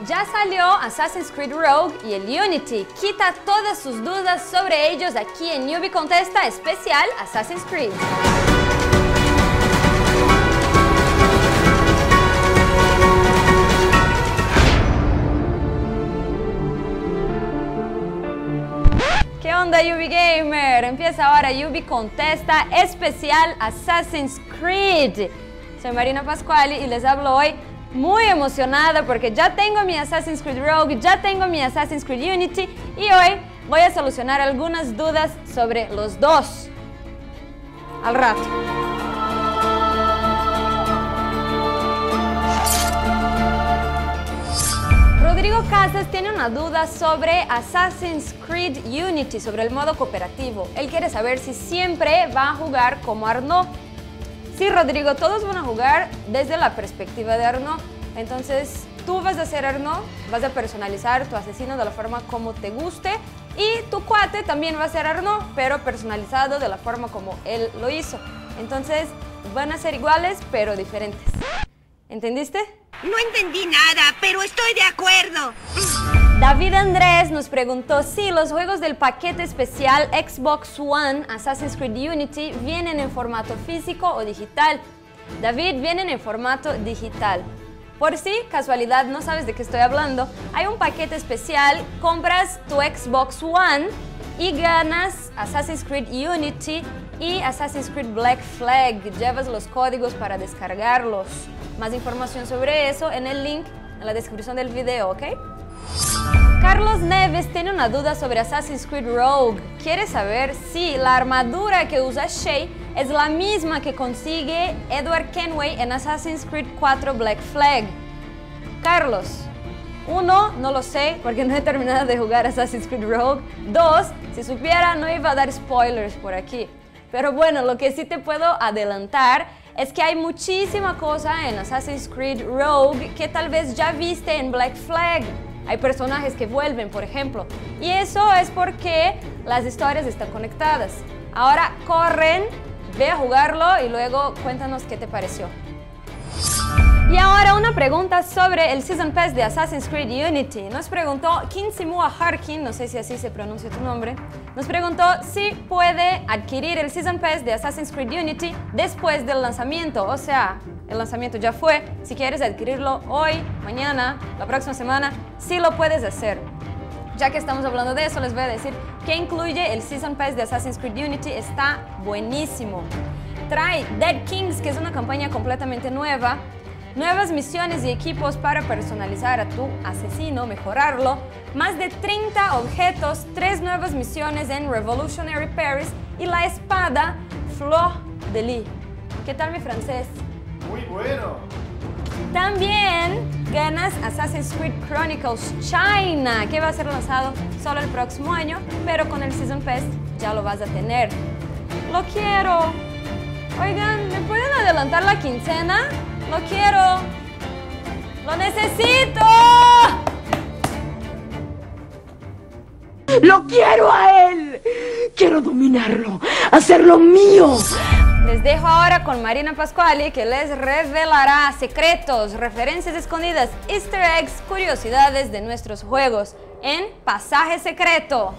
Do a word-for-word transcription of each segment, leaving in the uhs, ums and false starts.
Ya salió Assassin's Creed Rogue y el Unity. Quita todas sus dudas sobre ellos aquí en Newbie Contesta especial Assassin's Creed. ¿Qué onda, Newbie Gamer? Empieza ahora Newbie Contesta especial Assassin's Creed. Soy Marina Pasquali y les hablo hoy muy emocionada porque ya tengo mi Assassin's Creed Rogue, ya tengo mi Assassin's Creed Unity y hoy voy a solucionar algunas dudas sobre los dos. Al rato. Rodrigo Casas tiene una duda sobre Assassin's Creed Unity, sobre el modo cooperativo. Él quiere saber si siempre va a jugar como Arnaud. Sí, Rodrigo, todos van a jugar desde la perspectiva de Arnaud. Entonces, tú vas a ser Arnaud, vas a personalizar tu asesino de la forma como te guste y tu cuate también va a ser Arnaud, pero personalizado de la forma como él lo hizo. Entonces, van a ser iguales, pero diferentes. ¿Entendiste? No entendí nada, pero estoy de acuerdo. David Andrés nos preguntó si los juegos del paquete especial Xbox One Assassin's Creed Unity vienen en formato físico o digital. David, vienen en formato digital. Por si casualidad no sabes de qué estoy hablando, hay un paquete especial, compras tu Xbox One y ganas Assassin's Creed Unity y Assassin's Creed Black Flag. Llevas los códigos para descargarlos. Más información sobre eso en el link en la descripción del video, ¿ok? Carlos Neves tiene una duda sobre Assassin's Creed Rogue. Quiere saber si la armadura que usa Shay es la misma que consigue Edward Kenway en Assassin's Creed cuatro Black Flag. Carlos, uno, no lo sé porque no he terminado de jugar Assassin's Creed Rogue. Dos, si supiera no iba a dar spoilers por aquí. Pero bueno, lo que sí te puedo adelantar es que hay muchísima cosa en Assassin's Creed Rogue que tal vez ya viste en Black Flag. Hay personajes que vuelven, por ejemplo, y eso es porque las historias están conectadas. Ahora corren, ve a jugarlo y luego cuéntanos qué te pareció. Y ahora una pregunta sobre el Season Pass de Assassin's Creed Unity. Nos preguntó Kinsimua Harkin, no sé si así se pronuncia tu nombre, nos preguntó si puede adquirir el Season Pass de Assassin's Creed Unity después del lanzamiento. O sea, el lanzamiento ya fue. Si quieres adquirirlo hoy, mañana, la próxima semana, sí lo puedes hacer. Ya que estamos hablando de eso, les voy a decir que incluye el Season Pass de Assassin's Creed Unity. Está buenísimo. Trae Dead Kings, que es una campaña completamente nueva. Nuevas misiones y equipos para personalizar a tu asesino, mejorarlo. Más de treinta objetos, tres nuevas misiones en Revolutionary Paris y la espada Fleur de Lis. ¿Qué tal mi francés? Muy bueno. También ganas Assassin's Creed Chronicles China, que va a ser lanzado solo el próximo año, pero con el Season Pass ya lo vas a tener. Lo quiero. Oigan, ¿me pueden adelantar la quincena? Lo quiero. ¡Lo necesito! ¡Lo quiero a él! ¡Quiero dominarlo! ¡Hacerlo mío! Les dejo ahora con Marina Pasquali, que les revelará secretos, referencias escondidas, easter eggs, curiosidades de nuestros juegos en Pasaje Secreto.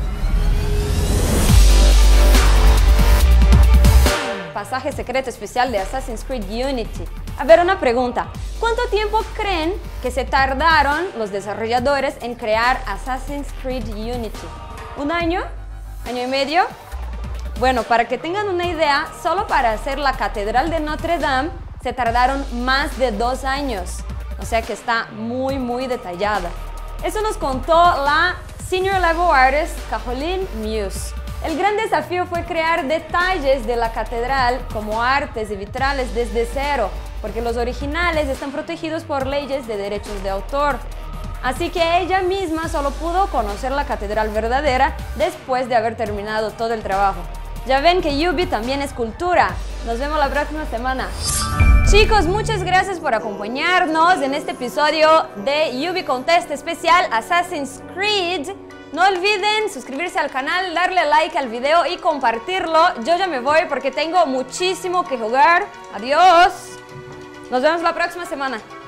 Pasaje secreto especial de Assassin's Creed Unity. A ver, una pregunta. ¿Cuánto tiempo creen que se tardaron los desarrolladores en crear Assassin's Creed Unity? ¿Un año? ¿Año y medio? Bueno, para que tengan una idea, solo para hacer la Catedral de Notre Dame se tardaron más de dos años. O sea que está muy, muy detallada. Eso nos contó la Senior Level Artist Caroline Muse. El gran desafío fue crear detalles de la catedral como artes y vitrales desde cero, porque los originales están protegidos por leyes de derechos de autor. Así que ella misma solo pudo conocer la catedral verdadera después de haber terminado todo el trabajo. Ya ven que Newbie también es cultura. Nos vemos la próxima semana. Chicos, muchas gracias por acompañarnos en este episodio de Newbie Contesta especial Assassin's Creed. No olviden suscribirse al canal, darle like al video y compartirlo. Yo ya me voy porque tengo muchísimo que jugar. Adiós. Nos vemos la próxima semana.